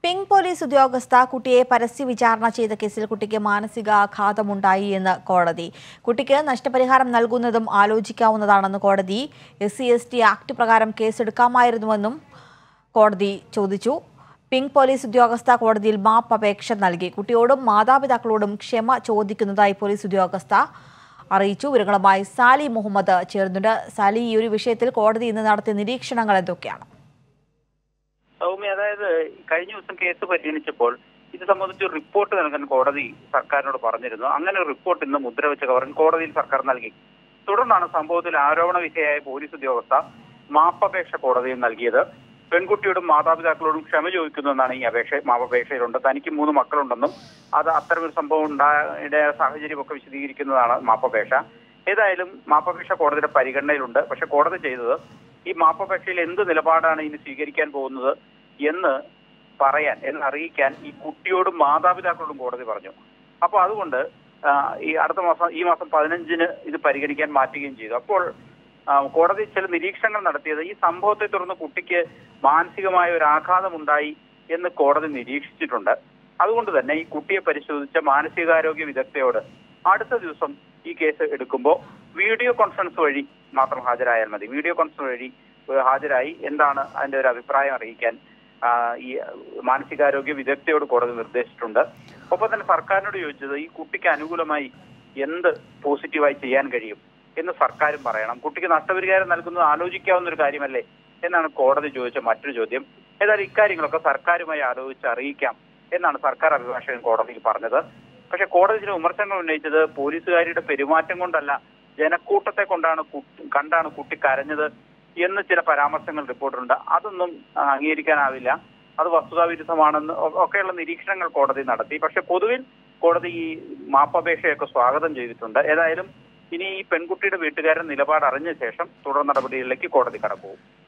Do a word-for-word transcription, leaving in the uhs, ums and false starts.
Pink police ഉദ്യോഗസ്ഥ കുട്ടിയെ പരസ്യ വിചാരണ ചെയ്ത കേസിൽ കുട്ടിക്ക് മാനസികാഘാതമുണ്ടായി എന്ന് കോടതി. കുട്ടിക്ക് നഷ്ടപരിഹാരം നൽകുന്നതും ആലോചിക്കാവുന്നതാണെന്ന് കോടതി. S C S T act പ്രകാരം കേസെടുക്കാമായിരുന്നുവെന്നും കോടതി ചോദിച്ചു. പിങ്ക് പോലീസ് ഉദ്യോഗസ്ഥ കോടതിയിൽ മാപ്പ് അപേക്ഷ നൽകി. കുട്ടിയോടും മാതാപിതാക്കളോടും ക്ഷമ ചോദിക്കുന്നതായി പോലീസ് ഉദ്യോഗസ്ഥ അറിയിച്ചു. വിവരങ്ങളുമായി സാലി മുഹമ്മദ് ചേർന്നുണ്ട്. സാലി, ഈ ഒരു വിഷയത്തിൽ കോടതി ഇന്ന് നടത്തിയ നിരീക്ഷണങ്ങൾ എന്തൊക്കെയാണ്? സൗമ്യ, അതായത് കഴിഞ്ഞ ദിവസം കേസ് പരിഗണിച്ചപ്പോൾ ഇത് സംബന്ധിച്ച് റിപ്പോർട്ട് നൽകാൻ കോടതി സർക്കാരിനോട് പറഞ്ഞിരുന്നു. അങ്ങനെ ഒരു റിപ്പോർട്ട് ഇന്ന് മുദ്രവെച്ച കവറിൽ കോടതിയിൽ സർക്കാർ നൽകി. തുടർന്നാണ് സംഭവത്തിൽ ആരോപണ വിധേയയായ പോലീസ് ഉദ്യോഗസ്ഥ മാപ്പപേക്ഷ കോടതിയിൽ നൽകിയത്. പെൺകുട്ടിയോടും മാതാപിതാക്കളോടും ക്ഷമ ചോദിക്കുന്നുവെന്നാണ് ഈ അപേക്ഷ മാപ്പപേക്ഷയിലുണ്ട്. തനിക്ക് മൂന്ന് മക്കളുണ്ടെന്നും അത് അത്തരമൊരു സംഭവം ഉണ്ടായ സാഹചര്യമൊക്കെ വിശദീകരിക്കുന്നതാണ് മാപ്പപേക്ഷ. ഏതായാലും മാപ്പപേക്ഷ കോടതിയുടെ പരിഗണനയിലുണ്ട്. പക്ഷെ കോടതി ചെയ്തത് ഈ മാപ്പപേക്ഷയിൽ എന്ത് നിലപാടാണ് ഇനി സ്വീകരിക്കാൻ പോകുന്നത് എന്ന് പറയാൻ എന്ന് അറിയിക്കാൻ ഈ കുട്ടിയോടും മാതാപിതാക്കളോടും കോടതി പറഞ്ഞു. അപ്പോൾ അതുകൊണ്ട് ഈ അടുത്ത മാസം ഈ മാസം പതിനഞ്ചിന് ഇത് പരിഗണിക്കാൻ മാറ്റുകയും ചെയ്തു. അപ്പോൾ കോടതി ചില നിരീക്ഷണങ്ങൾ നടത്തിയത് ഈ സംഭവത്തെ തുടർന്ന് കുട്ടിക്ക് മാനസികമായ ഒരു ആഘാതം ഉണ്ടായി എന്ന് കോടതി നിരീക്ഷിച്ചിട്ടുണ്ട്. അതുകൊണ്ട് തന്നെ ഈ കുട്ടിയെ പരിശോധിച്ച മാനസികാരോഗ്യ വിദഗ്ധയോട് അടുത്ത ദിവസം ഈ കേസ് എടുക്കുമ്പോൾ വീഡിയോ കോൺഫറൻസ് വഴി മാത്രം ഹാജരായാൽ മതി. വീഡിയോ കോൺഫറൻസ് വഴി ഹാജരായി എന്താണ് അതിന്റെ ഒരു അഭിപ്രായം അറിയിക്കാൻ ഈ മാനസികാരോഗ്യ വിദഗ്ധയോട് കോടതി നിർദ്ദേശിച്ചിട്ടുണ്ട്. ഒപ്പം തന്നെ സർക്കാരിനോട് ചോദിച്ചത് ഈ കുട്ടിക്ക് അനുകൂലമായി എന്ത് പോസിറ്റീവായി ചെയ്യാൻ കഴിയും എന്ന് സർക്കാരും പറയണം. കുട്ടിക്ക് നഷ്ടപരിഹാരം നൽകുന്നത് ആലോചിക്കാവുന്ന ഒരു കാര്യമല്ലേ എന്നാണ് കോടതി ചോദിച്ച മറ്റൊരു ചോദ്യം. ഏതായാലും ഇക്കാര്യങ്ങളൊക്കെ സർക്കാരുമായി ആലോചിച്ച് അറിയിക്കാം എന്നാണ് സർക്കാർ അഭിഭാഷകൻ കോടതിയിൽ പറഞ്ഞത്. പക്ഷെ കോടതി ചില വിമർശനങ്ങൾ ഉന്നയിച്ചത് പോലീസുകാരിയുടെ പെരുമാറ്റം കൊണ്ടല്ല, ജനക്കൂട്ടത്തെ കൊണ്ടാണ് കണ്ടാണ് കുട്ടി കരഞ്ഞത് എന്ന് ചില പരാമർശങ്ങൾ റിപ്പോർട്ടിലുണ്ട്. അതൊന്നും അംഗീകരിക്കാനാവില്ല, അത് വസ്തുതാവിരുദ്ധമാണെന്ന് ഒക്കെയുള്ള നിരീക്ഷണങ്ങൾ കോടതി നടത്തി. പക്ഷെ പൊതുവിൽ കോടതി ഈ മാപ്പപേക്ഷയൊക്കെ സ്വാഗതം ചെയ്തിട്ടുണ്ട്. ഏതായാലും ഇനി ഈ പെൺകുട്ടിയുടെ വീട്ടുകാരൻ നിലപാട് അറിഞ്ഞ ശേഷം തുടർ നടപടികളിലേക്ക് കോടതി കടക്കും.